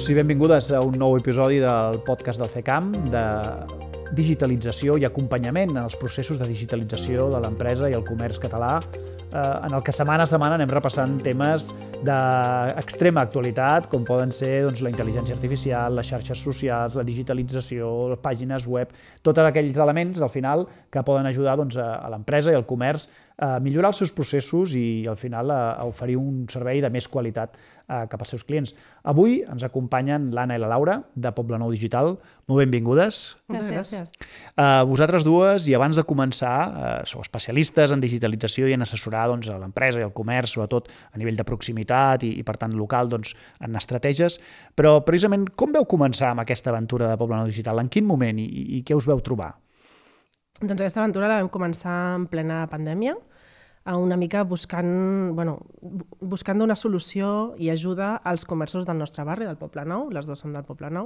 Benvinguts i benvingudes a un nou episodi del podcast del CECAM de digitalització i acompanyament en els processos de digitalització de l'empresa i el comerç català, en el que setmana a setmana anem repassant temes d'extrema actualitat, com poden ser la intel·ligència artificial, les xarxes socials, la digitalització, les pàgines web, tots aquells elements, al final, que poden ajudar a l'empresa i al comerç a millorar els seus processos i, al final, a oferir un servei de més qualitat cap als seus clients. Avui ens acompanyen l'Anna i la Laura, de Poblenou Digital. Molt benvingudes. Gràcies. Vosaltres dues, i abans de començar, sou especialistes en digitalització i en assessorar a l'empresa i al comerç, sobretot a nivell de proximitat i per tant, local, en estratègies. Però, precisament, com veu començar amb aquesta aventura de Poblenou Digital? En quin moment i què us veu trobar? Doncs aquesta aventura la vam començar en plena pandèmia, una mica buscant donar solució i ajuda als comerços del nostre barri, del Poblenou, les dues som del Poblenou,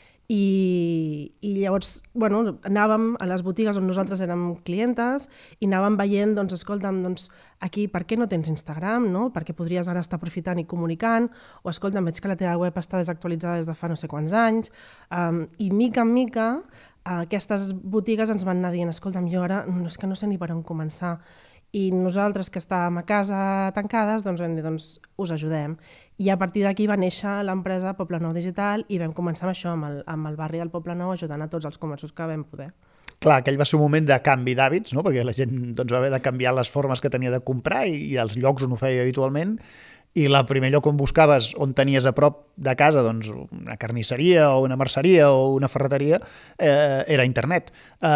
i llavors anàvem a les botigues on nosaltres érem clientes i anàvem veient, escolta'm, aquí per què no tens Instagram, no? Perquè podries ara estar aprofitant i comunicant, o escolta'm, veig que la teva web està desactualitzada des de fa no sé quants anys, i mica en mica aquestes botigues ens van anar dient, escolta'm, jo ara és que no sé ni per on començar, i nosaltres que estàvem a casa tancades vam dir, us ajudem. I a partir d'aquí va néixer l'empresa Poblenou Digital i vam començar amb això, amb el barri del Poblenou, ajudant a tots els comerços que vam poder. Clar, aquell va ser un moment de canvi d'hàbits, no? Perquè la gent va haver de canviar les formes que tenia de comprar i els llocs on ho feia habitualment, i el primer lloc on buscaves, on tenies a prop de casa, una carnisseria o una merceria o una ferreteria, era internet.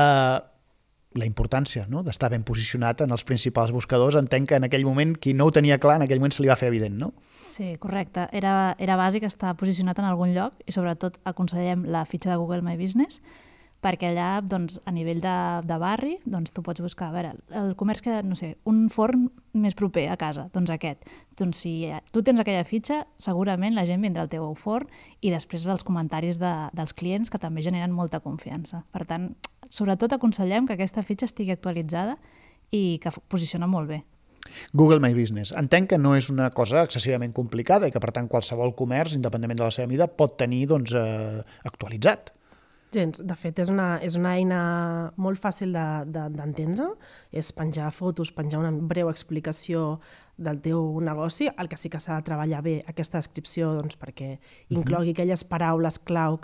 La importància d'estar ben posicionat en els principals buscadors, entenc que en aquell moment, qui no ho tenia clar, en aquell moment se li va fer evident, no? Sí, correcte. Era bàsic estar posicionat en algun lloc i sobretot aconsellem la fitxa de Google My Business, perquè allà, a nivell de barri, tu pots buscar, a veure, el comerç que, no sé, un forn més proper a casa, aquest. Si tu tens aquella fitxa, segurament la gent vindrà al teu forn i després els comentaris dels clients, que també generen molta confiança. Per tant, sobretot aconsellem que aquesta fitxa estigui actualitzada i que posiciona molt bé. Google My Business. Entenc que no és una cosa excessivament complicada i que, per tant, qualsevol comerç, independentment de la seva mida, pot tenir actualitzat. Gens. De fet, és una eina molt fàcil d'entendre. És penjar fotos, penjar una breu explicació del teu negoci. El que sí que s'ha de treballar bé aquesta descripció perquè inclogui aquelles paraules clau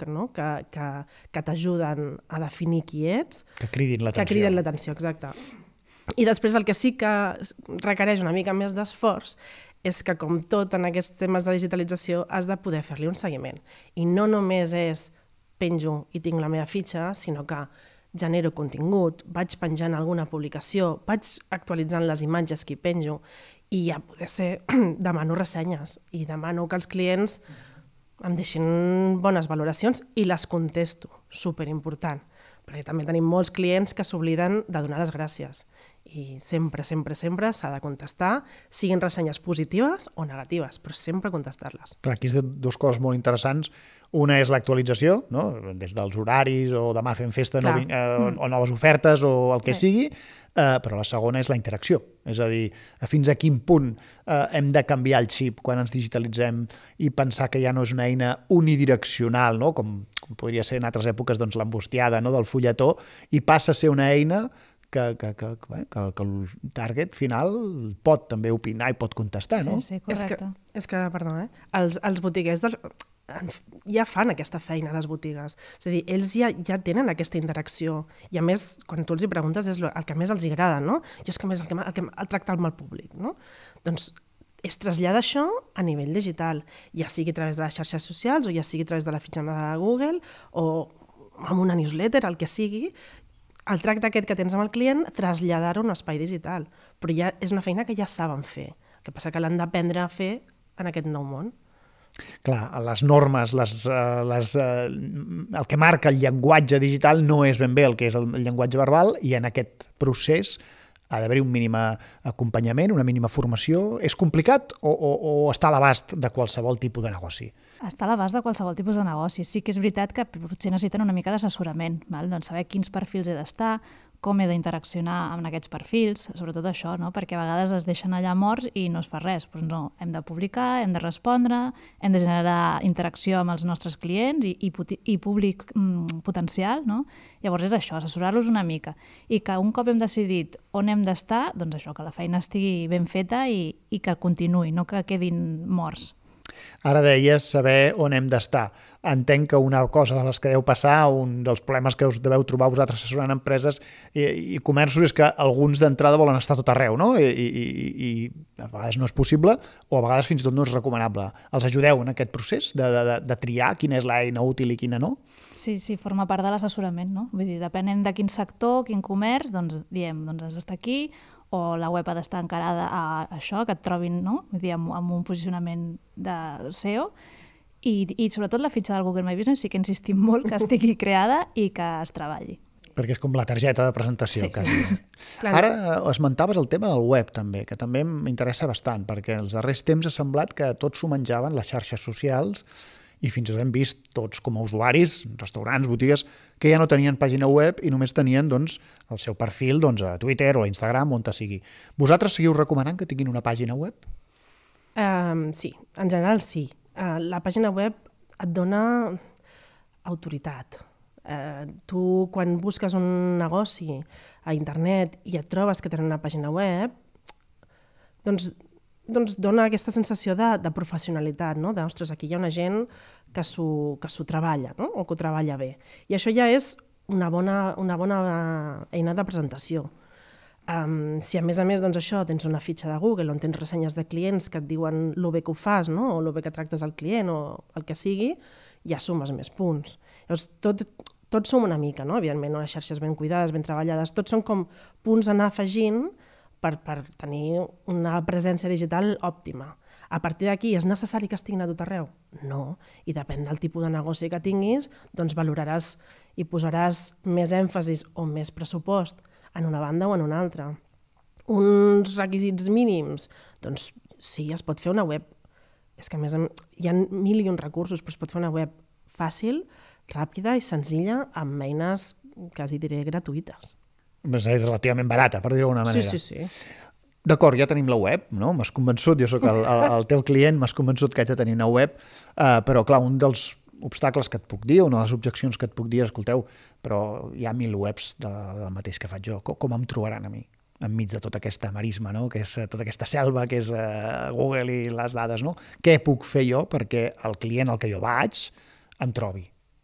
que t'ajuden a definir qui ets. Que cridin l'atenció. Que cridin l'atenció, exacte. I després el que sí que requereix una mica més d'esforç és que, com tot en aquests temes de digitalització, has de poder fer-li un seguiment. I no només és penjo i tinc la meva fitxa, sinó que genero contingut, vaig penjant alguna publicació, vaig actualitzant les imatges que hi penjo i ja poder ser, demano ressenyes i demano que els clients em deixin bones valoracions i les contesto, superimportant, perquè també tenim molts clients que s'obliden de donar les gràcies i sempre, sempre, sempre s'ha de contestar, siguin ressenyes positives o negatives, però sempre contestar-les. Aquí és dues coses molt interessants. Una és l'actualització, des dels horaris o demà fem festa o noves ofertes o el que sigui, però la segona és la interacció. És a dir, fins a quin punt hem de canviar el xip quan ens digitalitzem i pensar que ja no és una eina unidireccional, com podria ser en altres èpoques l'embustiada del fulletó, i passa a ser una eina que el target final pot també opinar i pot contestar, no? Sí, correcte. És que, perdó, els botiguers ja fan aquesta feina a les botigues. És a dir, ells ja tenen aquesta interacció. I a més, quan tu els hi preguntes, és el que més els agrada, no? Jo és que més el tractar amb el públic, no? Doncs es trasllada això a nivell digital, ja sigui a través de les xarxes socials o ja sigui a través de la fitxa de Google o amb una newsletter, el que sigui. El tracte aquest que tens amb el client, traslladar-ho a un espai digital. Però ja és una feina que ja saben fer. El que passa que l'han d'aprendre a fer en aquest nou món. Clar, les normes, el que marca el llenguatge digital no és ben bé el que és el llenguatge verbal, i en aquest procés ha d'haver-hi un mínim acompanyament, una mínima formació. És complicat o està a l'abast de qualsevol tipus de negoci? Està a l'abast de qualsevol tipus de negoci. Sí que és veritat que potser necessiten una mica d'assessorament, doncs saber quins perfils he d'estar, com he d'interaccionar amb aquests perfils, sobretot això, no? Perquè a vegades es deixen allà morts i no es fa res. Doncs no, hem de publicar, hem de respondre, hem de generar interacció amb els nostres clients i públic potencial, no? Llavors és això, assessorar-los una mica. I que un cop hem decidit on hem d'estar, doncs això, que la feina estigui ben feta i que continuï, no que quedin morts. Ara deies saber on hem d'estar. Entenc que una cosa de les que deu passar, un dels problemes que us deveu trobar vosaltres assessorant empreses i comerços és que alguns d'entrada volen estar tot arreu, no? I a vegades no és possible o a vegades fins i tot no és recomanable. Els ajudeu en aquest procés de triar quina és l'eina útil i quina no? Sí, forma part de l'assessorament, no? Vull dir, depenent de quin sector, quin comerç, doncs diem, doncs has d'estar aquí, o la web ha d'estar encarada a això, que et trobin, no? Vull dir, amb un posicionament de SEO, i sobretot la fitxa del Google My Business sí que insistim molt que estigui creada i que es treballi. Perquè és com la targeta de presentació, sí, quasi. Sí. Ara esmentaves el tema del web, també, que també m'interessa bastant, perquè els darrers temps ha semblat que tots s'ho menjaven les xarxes socials i fins i tot hem vist tots com a usuaris, restaurants, botigues, que ja no tenien pàgina web i només tenien doncs, el seu perfil doncs, a Twitter o a Instagram, on sigui. Vosaltres seguiu recomanant que tinguin una pàgina web? Sí, en general sí. La pàgina web et dona autoritat. Tu, quan busques un negoci a internet i et trobes que tenen una pàgina web, doncs dona aquesta sensació de professionalitat, no? De, ostres, aquí hi ha una gent que s'ho treballa, no? O que ho treballa bé. I això ja és una bona eina de presentació. Si a més doncs això, tens una fitxa de Google on tens ressenyes de clients que et diuen lo bé que ho fas, no? O lo bé que tractes el client o el que sigui, ja sumes més punts. Llavors, tots som una mica, no? Evidentment, les xarxes ben cuidades, ben treballades, tots són com punts a anar afegint per tenir una presència digital òptima. A partir d'aquí, és necessari que estiguin a tot arreu? No. I depèn del tipus de negoci que tinguis, doncs valoraràs i posaràs més èmfasis o més pressupost en una banda o en una altra. Uns requisits mínims? Doncs sí, es pot fer una web. És que a més hi ha 1.000 recursos, però es pot fer una web fàcil, ràpida i senzilla, amb eines, quasi diré, gratuïtes. És relativament barata, per dir-ho d'alguna manera. Sí. D'acord, ja tenim la web, no? M'has convençut, jo sóc el teu client, m'has convençut que haig de tenir una web, però clar, un dels obstacles que et puc dir, una de les objeccions que et puc dir, escolteu, però hi ha 1.000 webs del mateix que faig jo, com em trobaran a mi? Enmig de tota aquesta marisma, no? Que és tota aquesta selva que és Google i les dades, no? Què puc fer jo perquè el client al que jo vaig em trobi?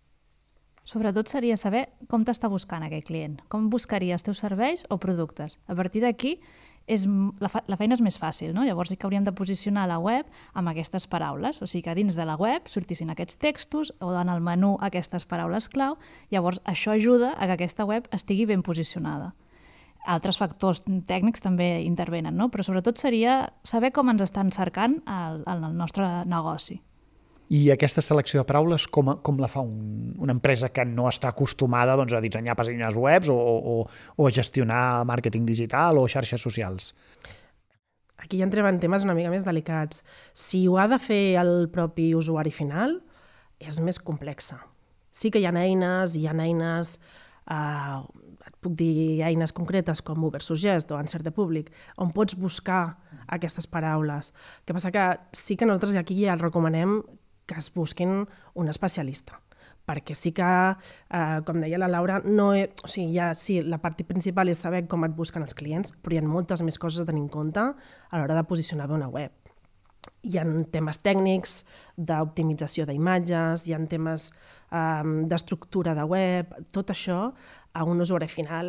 Sobretot seria saber com t'està buscant aquell client, com buscaria els teus serveis o productes. A partir d'aquí, la feina és més fàcil, no? Llavors sí que hauríem de posicionar la web amb aquestes paraules, o sigui que dins de la web sortissin aquests textos o en el menú aquestes paraules clau, llavors això ajuda a que aquesta web estigui ben posicionada. Altres factors tècnics també intervenen, no? Però sobretot seria saber com ens estan cercant el nostre negoci. I aquesta selecció de paraules, com la fa una empresa que no està acostumada a dissenyar pàgines web o a gestionar màrqueting digital o xarxes socials? Aquí ja entrem en temes una mica més delicats. Si ho ha de fer el propi usuari final, és més complexa. Sí que hi ha eines, et puc dir eines concretes com Ubersuggest o Answer the Public, on pots buscar aquestes paraules. El que passa que sí que nosaltres aquí ja recomanem que es busquin un especialista, perquè sí que, com deia la Laura, la part principal és saber com et busquen els clients, però hi ha moltes més coses a tenir en compte a l'hora de posicionar bé una web. Hi ha temes tècnics d'optimització d'imatges, hi ha temes d'estructura de web, tot això a un usuari final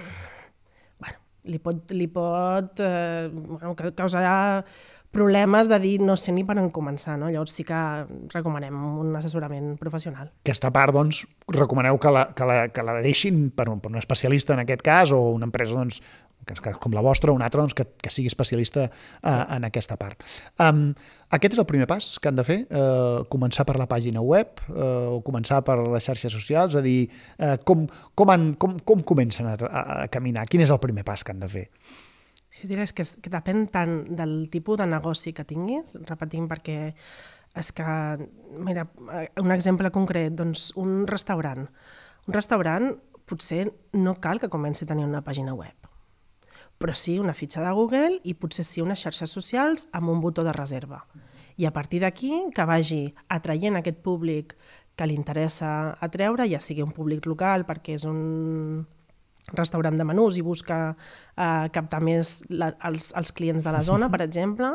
li pot causar problemes de dir no sé ni per on començar, no? Llavors sí que recomanem un assessorament professional. Aquesta part, doncs, recomaneu que la deixin per un especialista en aquest cas o una empresa com la vostra o una altra que sigui especialista en aquesta part. Aquest és el primer pas que han de fer, començar per la pàgina web o començar per les xarxes socials, és a dir, com comencen a caminar? Quin és el primer pas que han de fer? Jo diria que depèn tant del tipus de negoci que tinguis, repetim, perquè és que, mira, un exemple concret, doncs un restaurant. Un restaurant potser no cal que comenci a tenir una pàgina web, però sí una fitxa de Google i potser sí unes xarxes socials amb un botó de reserva. I a partir d'aquí que vagi atraient aquest públic que li interessa atreure, ja sigui un públic local perquè és un restaurant de menús i busca captar més els clients de la zona, per exemple,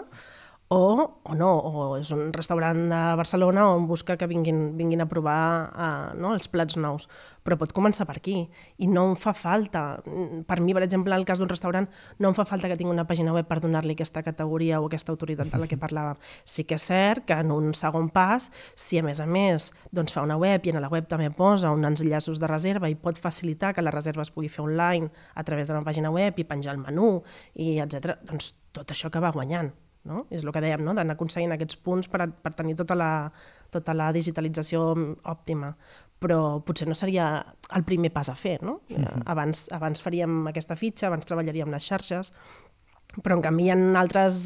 o no, o és un restaurant a Barcelona on busca que vinguin a provar els plats nous. Però pot començar per aquí i no em fa falta. Per mi, per exemple, en el cas d'un restaurant, no em fa falta que tingui una pàgina web per donar-li aquesta categoria o aquesta autoritat de la que parlàvem. Sí que és cert que en un segon pas, si a més doncs fa una web i en la web també posa uns enllaços de reserva i pot facilitar que la reserva es pugui fer online a través de la pàgina web i penjar el menú, i etc. Doncs tot això que va guanyant. No? És el que dèiem, no? D'anar aconseguint aquests punts per tenir tota la digitalització òptima. Però potser no seria el primer pas a fer. No? Abans faríem aquesta fitxa, abans treballaríem les xarxes, però en canvi hi ha altres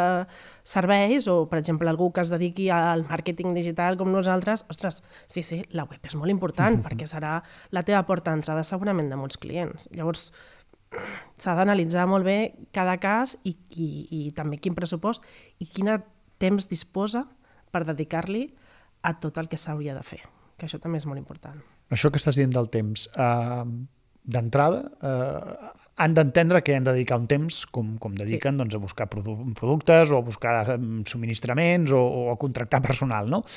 serveis, o per exemple algú que es dediqui al màrqueting digital com nosaltres, ostres, sí, la web és molt important perquè serà la teva porta d'entrada segurament de molts clients. Llavors, s'ha d'analitzar molt bé cada cas i també quin pressupost i quin temps disposa per dedicar-li a tot el que s'hauria de fer, que això també és molt important. Això que estàs dient del temps, d'entrada, han d'entendre que han de dedicar un temps, com dediquen a buscar productes o a buscar subministraments o a contractar personal. No?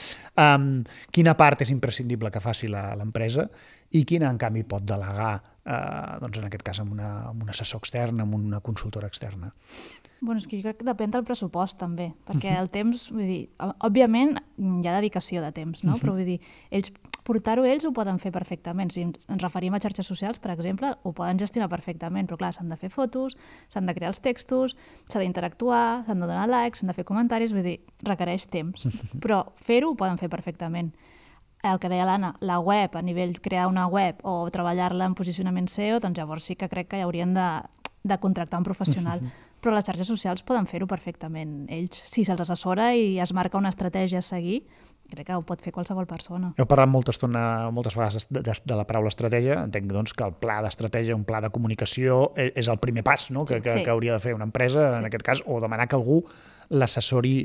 Quina part és imprescindible que faci l'empresa i quina, en canvi, pot delegar, en aquest cas, amb un assessor extern, amb una consultora externa? Bueno, és que jo crec que depèn del pressupost, també, perquè el temps, vull dir, òbviament hi ha dedicació de temps, no? Però vull dir, portar-ho ells ho poden fer perfectament. Si ens referim a xarxes socials, per exemple, ho poden gestionar perfectament, però clar, s'han de fer fotos, s'han de crear els textos, s'ha d'interactuar, s'han de donar likes, s'han de fer comentaris, vull dir, requereix temps. Però fer-ho ho poden fer perfectament. El que deia l'Anna, la web, a nivell crear una web o treballar-la en posicionament SEO, doncs llavors sí que crec que hi haurien de contractar un professional. Però les xarxes socials poden fer-ho perfectament ells. Si se'ls assessora i es marca una estratègia a seguir, crec que ho pot fer qualsevol persona. Heu parlat moltes vegades de la paraula estratègia. Entenc doncs, que el pla d'estratègia, un pla de comunicació, és el primer pas, no? que hauria de fer una empresa, en aquest cas, o demanar que algú l'assessori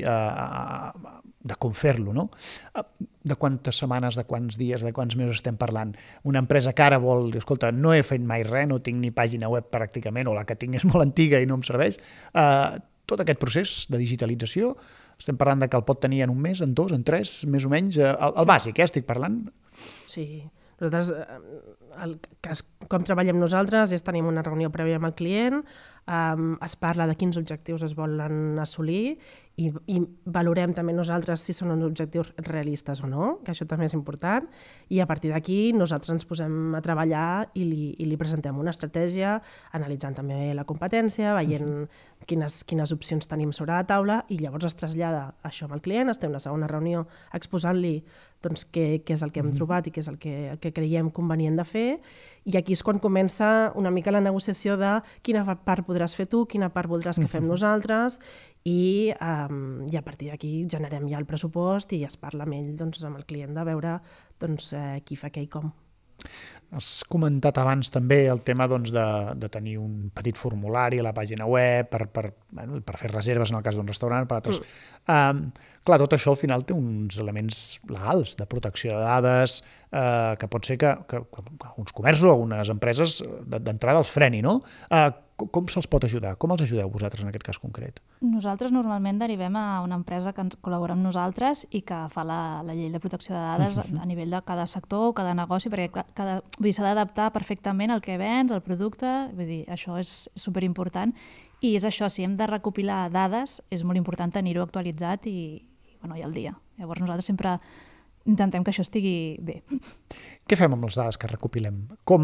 de com fer-lo. No? De quantes setmanes, de quants dies, de quants mesos estem parlant? Una empresa que ara vol dir, escolta, no he fet mai res, no tinc ni pàgina web pràcticament, o la que tinc és molt antiga i no em serveix. Tot aquest procés de digitalització, estem parlant de que el pot tenir en un mes, en 2, en 3, més o menys, el bàsic, estic parlant? Sí, nosaltres, com treballem nosaltres, és tenim una reunió prèvia amb el client, es parla de quins objectius es volen assolir i valorem també nosaltres si són uns objectius realistes o no, que això també és important, i a partir d'aquí nosaltres ens posem a treballar i li presentem una estratègia, analitzant també la competència, veient quines opcions tenim sobre la taula, i llavors es trasllada això amb el client, es té una segona reunió exposant-li doncs, què és el que hem trobat i què és el que creiem convenient de fer, i aquí és quan comença una mica la negociació de quina part podràs fer tu, quina part voldràs que fem nosaltres, i a partir d'aquí generem ja el pressupost i es parla amb ell, doncs, amb el client, de veure qui fa què i com. Has comentat abans també el tema de tenir un petit formulari a la pàgina web per fer reserves en el cas d'un restaurant, per altres. Clar, tot això al final té uns elements legals de protecció de dades que pot ser que alguns comerços o algunes empreses d'entrada els freni, no? Com se'ls pot ajudar? Com els ajudeu vosaltres en aquest cas concret? Nosaltres normalment derivem a una empresa que ens col·labora amb nosaltres i que fa la llei de protecció de dades a nivell de cada sector o cada negoci, perquè s'ha d'adaptar perfectament al que vens, al producte, vull dir, això és superimportant. I és això, si hem de recopilar dades, és molt important tenir-ho actualitzat i al dia. Llavors nosaltres sempre intentem que això estigui bé. Què fem amb les dades que recopilem?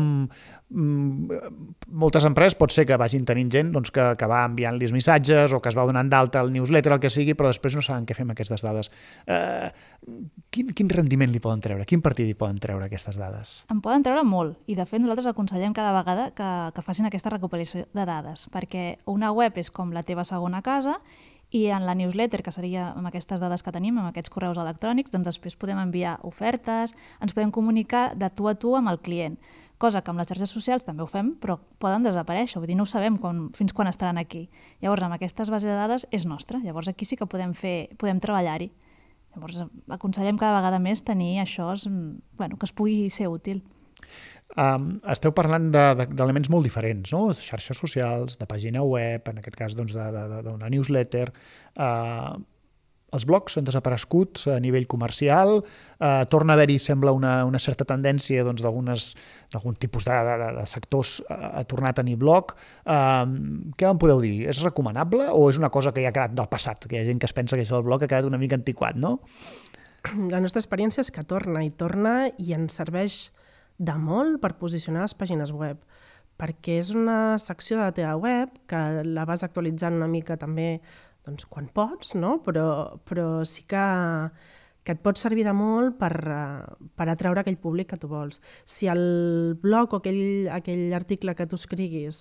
Moltes empreses pot ser que vagin tenint gent que va enviant-los missatges o que es va donant d'alta el newsletter, el que sigui, però després no saben què fer amb aquestes dades. Quin rendiment li poden treure? Quin partit li poden treure aquestes dades? En poden treure molt, i de fet nosaltres aconsellem cada vegada que facin aquesta recopilació de dades, perquè una web és com la teva segona casa, i en la newsletter, que seria amb aquestes dades que tenim, amb aquests correus electrònics, doncs després podem enviar ofertes, ens podem comunicar de tu a tu amb el client. cosa que amb les xarxes socials també ho fem, però poden desaparèixer, vull dir, no ho sabem fins quan estaran aquí. Llavors, amb aquestes bases de dades és nostra, llavors aquí sí que podem treballar-hi. Llavors, aconsellem cada vegada més tenir això, que es pugui ser útil. Esteu parlant d'elements molt diferents, no? Xarxes socials, de pàgina web, en aquest cas d'una newsletter. Els blogs han desaparegut a nivell comercial, torna a haver-hi, sembla, una certa tendència d'algun tipus de sectors a tornar a tenir blog. Què en podeu dir? És recomanable o és una cosa que ja ha quedat del passat? Que hi ha gent que es pensa que això del blog ha quedat una mica antiquat, no? La nostra experiència és que torna i ens serveix de molt per posicionar les pàgines web, perquè és una secció de la teva web que la vas actualitzant una mica també quan pots, no? Però sí que et pot servir de molt per atraure aquell públic que tu vols. Si el blog o aquell article que tu escriguis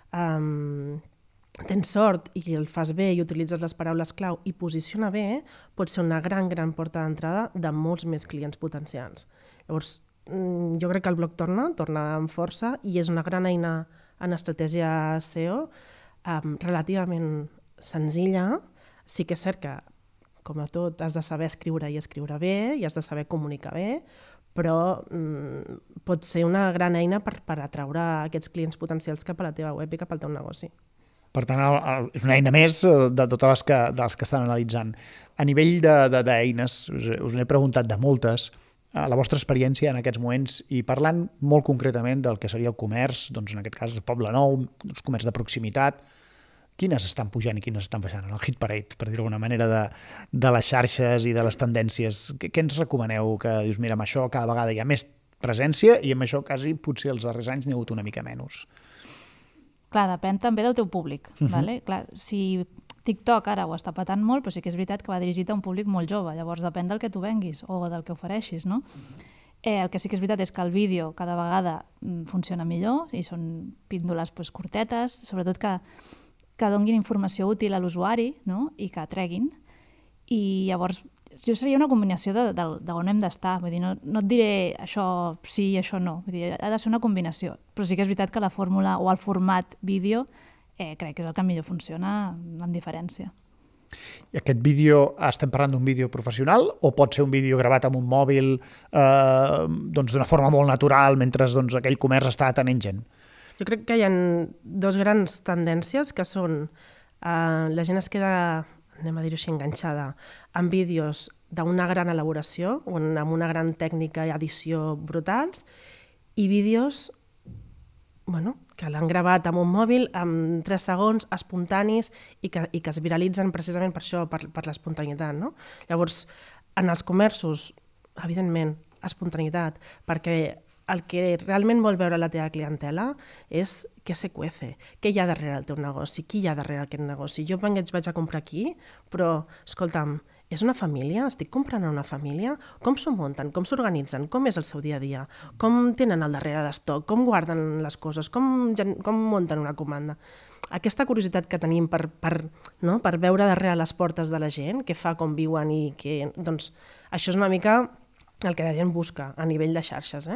tens sort i el fas bé i utilitzes les paraules clau i posiciona bé, pot ser una gran porta d'entrada de molts més clients potencials. Llavors, jo crec que el blog torna amb força i és una gran eina en estratègia SEO relativament senzilla. Sí que és cert que, com a tot, has de saber escriure i escriure bé i has de saber comunicar bé, però pot ser una gran eina per atraure aquests clients potencials cap a la teva web i cap al teu negoci. Per tant, és una eina més de totes les que estan analitzant. A nivell d'eines, us n'he preguntat de moltes, la vostra experiència en aquests moments i parlant molt concretament del que seria el comerç, doncs en aquest cas el Poble Nou, el comerç de proximitat, quines estan pujant i quines estan baixant en el hit parade, per dir-ho d'alguna manera, de les xarxes i de les tendències? Què ens recomaneu? Que dius, mira, amb això cada vegada hi ha més presència i amb això quasi potser els darrers anys n'hi ha hagut una mica menys. Clar, depèn també del teu públic. Vale? Clar, si TikTok ara ho està patant molt, però sí que és veritat que va dirigit a un públic molt jove, llavors depèn del que tu venguis o del que ofereixis, no? El que sí que és veritat és que el vídeo cada vegada funciona millor i són píndoles curtetes, sobretot que donguin informació útil a l'usuari, no? I que treguin. I llavors jo seria una combinació d'on hem d'estar. Vull dir, no et diré això sí i això no. Vull dir, ha de ser una combinació. Però sí que és veritat que la fórmula o el format vídeo crec que és el que millor funciona amb diferència. I aquest vídeo, estem parlant d'un vídeo professional o pot ser un vídeo gravat amb un mòbil d'una forma molt natural mentre aquell comerç està atenent gent? Jo crec que hi ha dos grans tendències que són la gent es queda, anem a dir-ho així, enganxada amb vídeos d'una gran elaboració, amb una gran tècnica i edició brutals, i vídeos que l'han gravat amb un mòbil en 3 segons, espontanis, i que es viralitzen precisament per això, per l'espontaneïtat. No? Llavors, en els comerços, evidentment, espontaneïtat, perquè el que realment vol veure la teva clientela és què se cuece, què hi ha darrere el teu negoci, qui hi ha darrere aquest negoci. Jo vaig a comprar aquí, però, escolta'm, és una família? Estic comprant a una família? Com s'ho munten? Com s'organitzen? Com és el seu dia a dia? Com tenen al darrere l'estoc? Com guarden les coses? Com munten una comanda? Aquesta curiositat que tenim per veure darrere les portes de la gent, què fa, com viuen i què... Doncs això és una mica el que la gent busca a nivell de xarxes.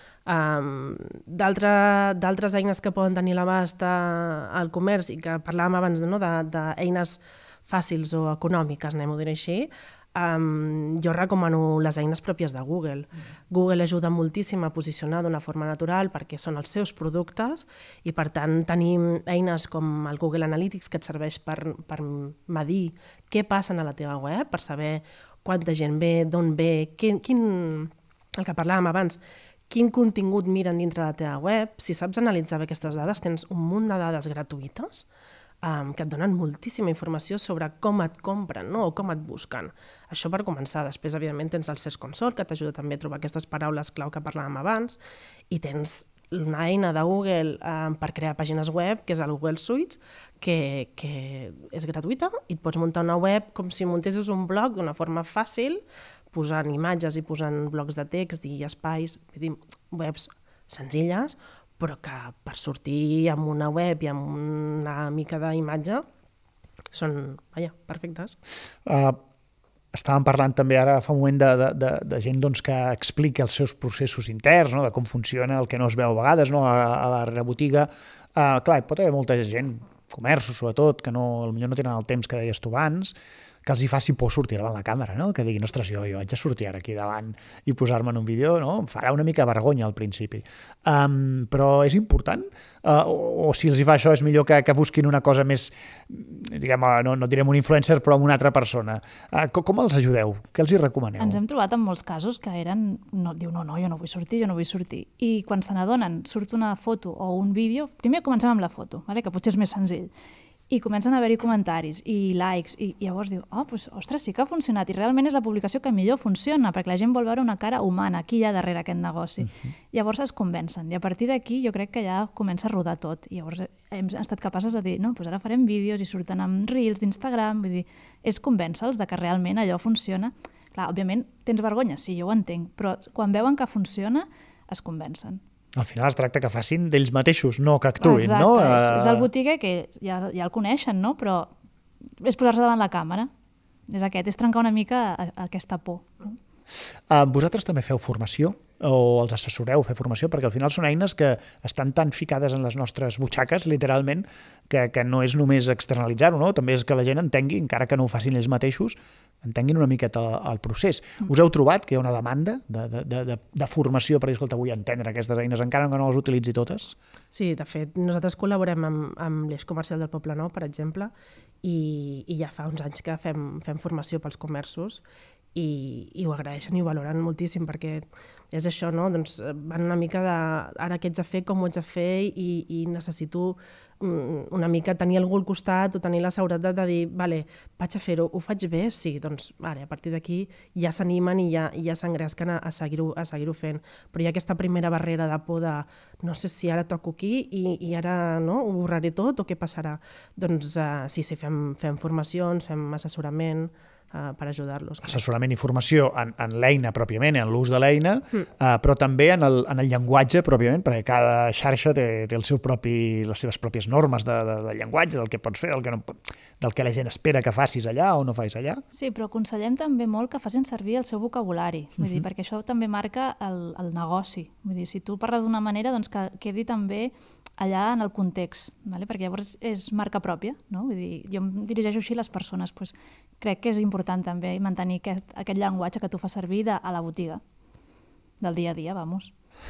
D'altres eines que poden tenir l'abast al comerç i que parlàvem abans d'eines fàcils o econòmiques, anem-ho a dir així, jo recomano les eines pròpies de Google. Google ajuda moltíssim a posicionar d'una forma natural perquè són els seus productes i, per tant, tenim eines com el Google Analytics que et serveix per medir què passa a la teva web, per saber quanta gent ve, d'on ve, el que parlàvem abans, quin contingut miren dintre de la teva web. Si saps analitzar bé aquestes dades, tens un munt de dades gratuïtes que et donen moltíssima informació sobre com et compren, no? O com et busquen. Això per començar. Després, evidentment, tens el Search Console, que t'ajuda també a trobar aquestes paraules clau que parlàvem abans, i tens una eina de Google per crear pàgines web, que és el Google Suites, que és gratuïta i et pots muntar una web com si muntessis un blog d'una forma fàcil, posant imatges i posant blocs de text i espais, webs senzilles, però que per sortir amb una web i amb una mica d'imatge són, perfectes. estàvem parlant també ara fa un moment de gent doncs, que explica els seus processos interns, no? De com funciona el que no es veu a vegades, no? A la rebotiga. Clar, pot haver molta gent, comerços sobretot, que potser no tenen el temps que deies tu abans, que els hi faci por sortir davant la càmera, no? Que diguin, ostres, jo haig de sortir ara aquí davant i posar-me en un vídeo, no? Em farà una mica vergonya al principi. Però és important? O si els hi fa això és millor que busquin una cosa més, diguem, no direm un influencer, però amb una altra persona. Com els ajudeu? Què els hi recomaneu? Ens hem trobat en molts casos que eren, diu, no, jo no vull sortir. I quan se n'adonen, surt una foto o un vídeo, primer comencem amb la foto, que potser és més senzill. I comencen a haver-hi comentaris i likes, i llavors diu, ostres, sí que ha funcionat, i realment és la publicació que millor funciona, perquè la gent vol veure una cara humana, qui hi ha darrere aquest negoci. Llavors es convencen, i a partir d'aquí jo crec que ja comença a rodar tot. I llavors hem estat capaces de dir, no, doncs ara farem vídeos i surten amb reels d'Instagram, vull dir, és convèncer-los de que realment allò funciona. Clar, òbviament, tens vergonya, sí, jo ho entenc, però quan veuen que funciona, es convencen. Al final es tracta que facin d'ells mateixos, no que actuïn, exacte, no? És el botiguer que ja el coneixen, no? Però és posar-se davant la càmera. És trencar una mica aquesta por. Vosaltres també feu formació o els assessoreu a fer formació? Perquè al final són eines que estan tan ficades en les nostres butxaques, literalment, que no és només externalitzar-ho, no? També és que la gent entengui, encara que no ho facin ells mateixos, entenguin una miqueta el procés. Us heu trobat que hi ha una demanda de formació per dir, escolta, vull entendre aquestes eines, encara que no les utilitzi totes? Sí, de fet, nosaltres col·laborem amb l'Eix Comercial del Poblenou, per exemple, i ja fa uns anys que fem formació pels comerços i ho agraeixen i ho valoren moltíssim, perquè és això, no? Doncs van una mica de ara què ets a fer, com ho ets a fer, i necessito una mica tenir algú al costat o tenir la seguretat de dir, vale, vaig a fer-ho, ho faig bé? Sí, doncs a partir d'aquí ja s'animen i ja s'engresquen a seguir-ho fent. Però hi ha aquesta primera barrera de por de no sé si ara toco aquí i ara no, ho borraré tot o què passarà? Doncs sí, fem formacions, fem assessorament per ajudar-los. Assessorament i formació en l'eina pròpiament, en l'ús de l'eina, però també en el llenguatge pròpiament, perquè cada xarxa té les seves pròpies normes de llenguatge, del que pots fer, del que la gent espera que facis allà o no facis allà. Sí, però aconsellem també molt que facin servir el seu vocabulari, vull dir, perquè això també marca el negoci. Vull dir, si tu parles d'una manera, doncs que quedi també allà en el context, perquè llavors és marca pròpia, no? Vull dir, jo em dirigeixo així a les persones, doncs crec que és important també mantenir aquest llenguatge que tu fas servir a la botiga, del dia a dia, vamos.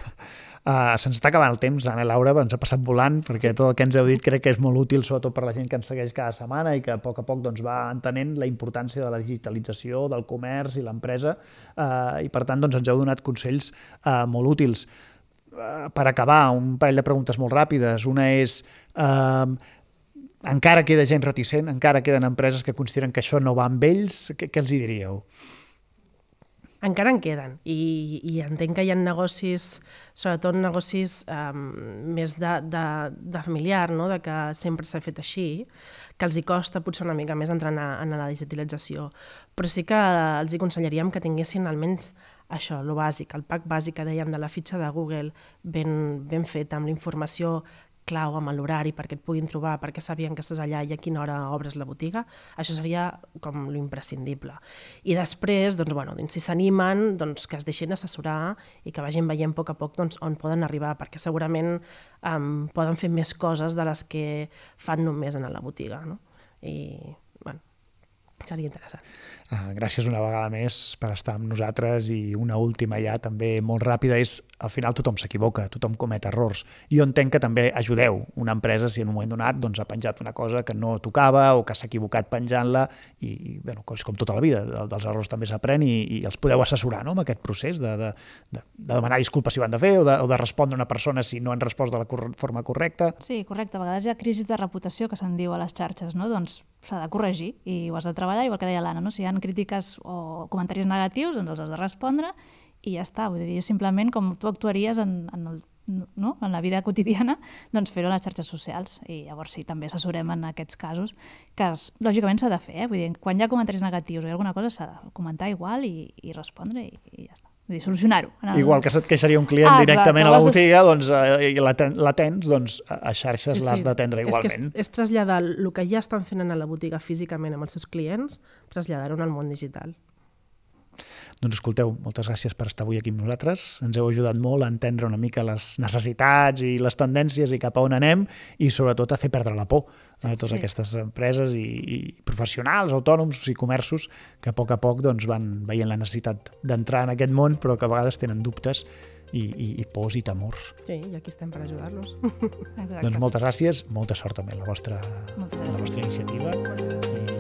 Se'ns està acabant el temps, Anna i Laura, ens ha passat volant, perquè tot el que ens heu dit crec que és molt útil, sobretot per la gent que ens segueix cada setmana i que a poc va entenent la importància de la digitalització, del comerç i l'empresa, i per tant ens heu donat consells molt útils. Per acabar, un parell de preguntes molt ràpides. Una és, encara queda gent reticent, encara queden empreses que consideren que això no va amb ells, què els hi diríeu? Encara en queden, i entenc que hi ha negocis, sobretot negocis més de familiar, no? De que sempre s'ha fet així, que els hi costa potser una mica més entrar en la digitalització, però sí que els hi aconsellaríem que tinguessin almenys això, el bàsic, el pack bàsic que dèiem de la fitxa de Google ben fet, amb la informació clau, amb l'horari perquè et puguin trobar, perquè sabien que estàs allà i a quina hora obres la botiga, això seria com l'imprescindible. I després, si s'animen, que es deixin assessorar i que vagin veient a poc on poden arribar, perquè segurament poden fer més coses de les que fan només en la botiga. I, seria interessant. Gràcies una vegada més per estar amb nosaltres, i una última ja també molt ràpida és, al final tothom s'equivoca, tothom comet errors. Jo entenc que també ajudeu una empresa si en un moment donat ha penjat una cosa que no tocava o que s'ha equivocat penjant-la, i com tota la vida, dels errors també s'aprèn i els podeu assessorar amb aquest procés de demanar disculpes si ho han de fer o de respondre a una persona si no han respost de la forma correcta. Sí, correcte. A vegades hi ha crisis de reputació que se'n diu a les xarxes, no? Doncs s'ha de corregir i ho has de treballar, igual que deia l'Anna, no? Si hi ha crítiques o comentaris negatius, doncs els has de respondre i ja està. Vull dir, simplement com tu actuaries en la vida quotidiana, doncs fer-ho a les xarxes socials. I llavors sí, també assessorem en aquests casos, que lògicament s'ha de fer. Vull dir, quan hi ha comentaris negatius o hi ha alguna cosa, s'ha de comentar igual i respondre i ja està. Vull dir, solucionar-ho. Igual que se't queixaria un client directament a la botiga, i l'atens, doncs a xarxes l'has d'atendre igualment. És traslladar el que ja estan fent a la botiga físicament amb els seus clients, traslladar-ho al món digital. Doncs escolteu, moltes gràcies per estar avui aquí amb nosaltres. Ens heu ajudat molt a entendre una mica les necessitats i les tendències i cap a on anem i sobretot a fer perdre la por a totes aquestes empreses i professionals, autònoms i comerços que a poc doncs, van veient la necessitat d'entrar en aquest món però que a vegades tenen dubtes i pors i temors. Sí, i aquí estem per ajudar-los. Exacte. Doncs moltes gràcies, molta sort també en la vostra Moltes gràcies. iniciativa.